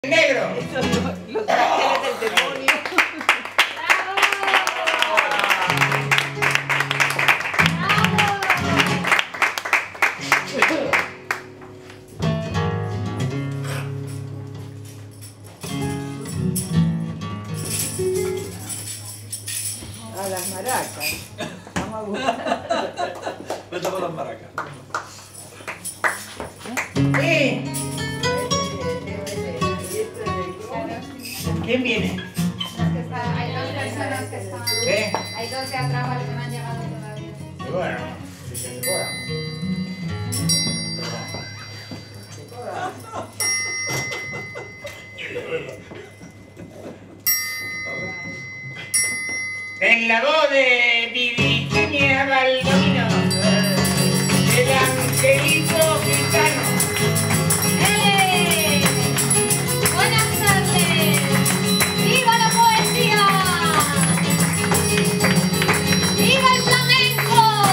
Negro. Los ángeles del demonio. A las maracas. Vamos a buscar. Vete con las maracas. Sí. ¿Quién viene? Hay dos personas que están. ¿Qué? Hay dos de atrás que no han llegado todavía. Y bueno, si se cobra. En la voz de Virginia Baldovino, el angelito gitano. ¡Eh! ¡Buenas tardes! ¡Viva la poesía! ¡Viva el flamenco!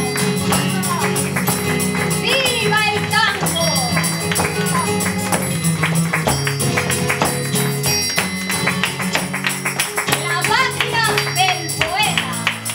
¡Viva el tango! La patria del poeta.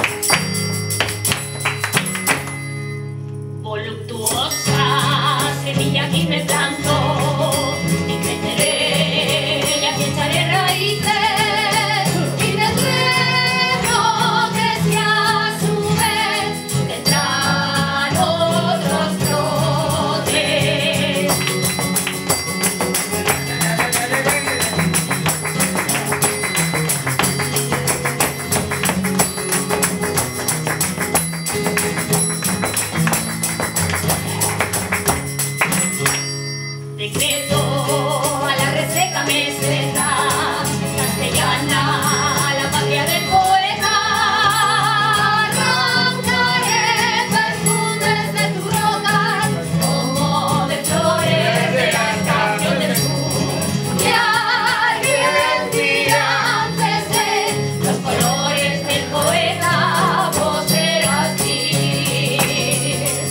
Voluptuosa semilla que me planto y creceré y aquí echaré raíces y terreno que sea a su vez tendrán otros brotes. Decreto a la reseca meseta castellana, la patria del poeta. Arrancaré perfumes de tus rocas como de flores de la estación del sur. Y alguien dirá antes de los colores del poeta, vos serás gris.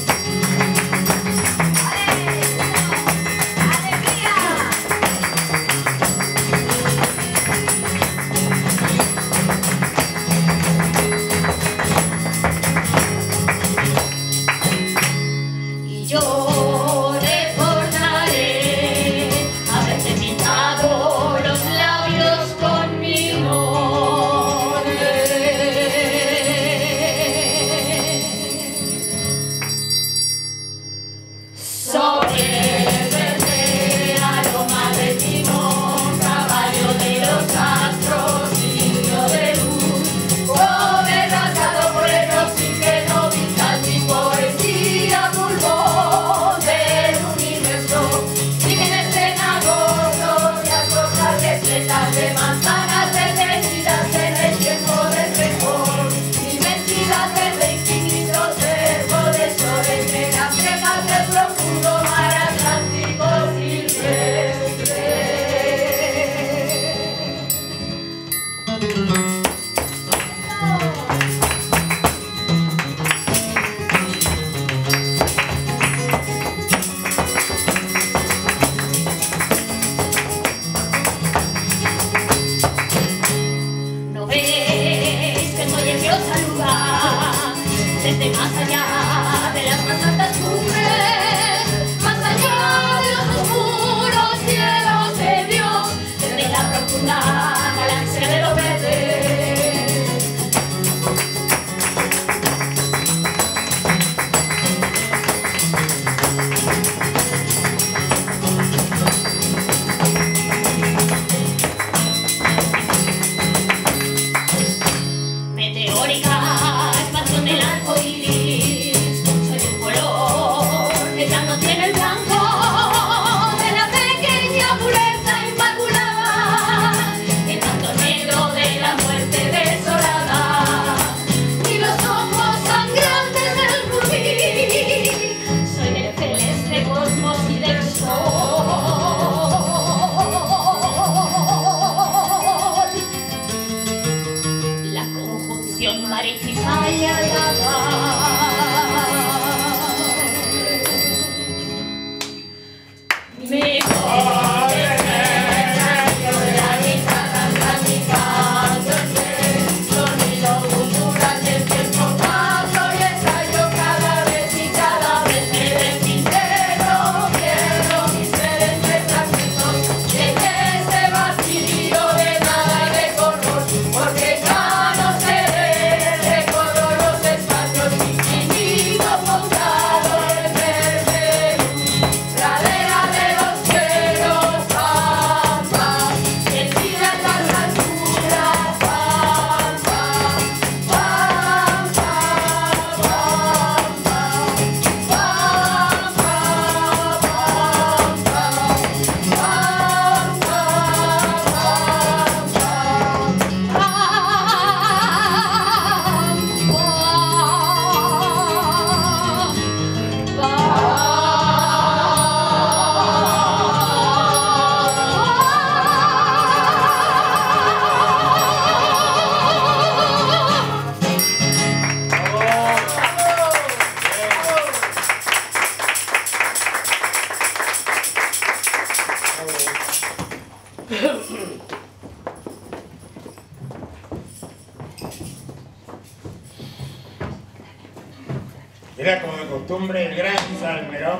Era como de costumbre, el gran Salmerón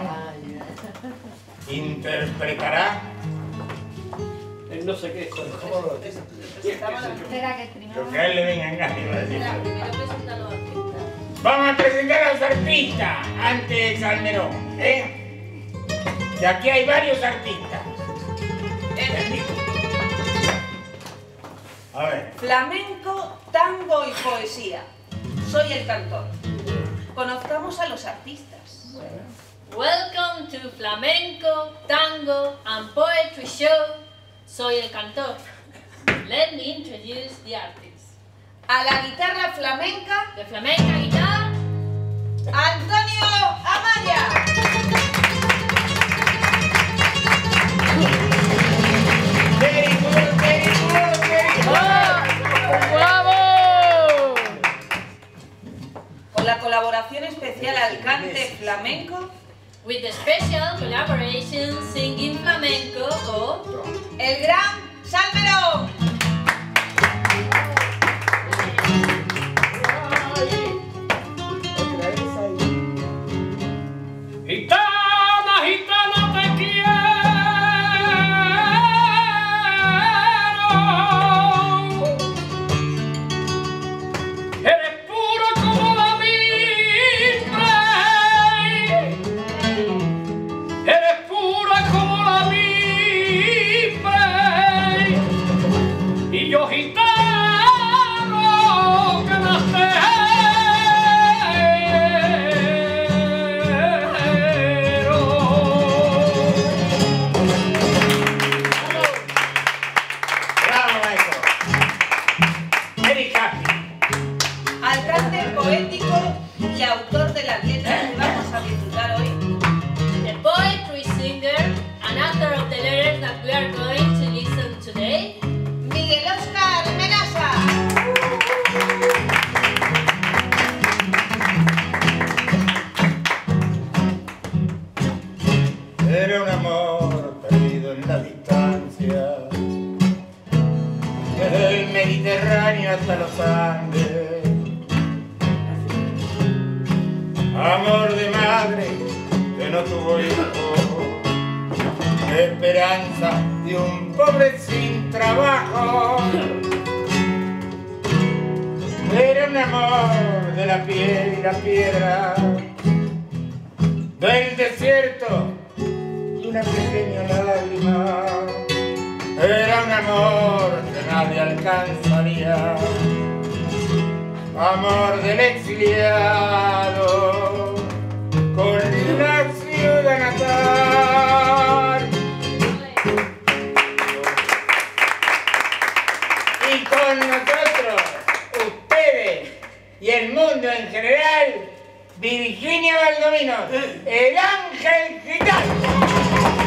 interpretará No sé qué. Espera que primero. lo que a él le venga en gana, iba a decir. Primero presenta a los artistas. Vamos a presentar a los artistas antes de Salmerón, ¿eh? Y aquí hay varios artistas. A ver. Flamenco, tango y poesía. Soy el cantor. Conozcamos a los artistas. Welcome to Flamenco, Tango and Poetry Show. Soy el cantor. Let me introduce the artists. A la guitarra flamenca, De flamenca guitar, Antonio Amaya. Very good, very good, very good. ¡Bravo! Con la colaboración especial al cante flamenco, with the special collaboration singing flamenco of el gran Salmerón. Gitana, gitana, te quiero. Eres pura como la mimbre. Eres pura como la mimbre. Y yo gitano que Bravo, maestro. Very happy. Al cante poético y autor de las letras que vamos a disfrutar hoy, the poetry singer and author of the letters that we are going to listen today, Miguel Óscar Menasa. Era un amor perdido en la distancia, desde el Mediterráneo hasta los Andes. Amor de madre que no tuvo hijo, esperanza de un pobre sin trabajo. Era un amor de la piel y la piedra, del desierto y una pequeña lágrima. Era un amor que nadie alcanzaría, amor del exiliado con la ciudad natal. Y con nosotros, ustedes y el mundo en general, Virginia Baldomino, el ángel gitano.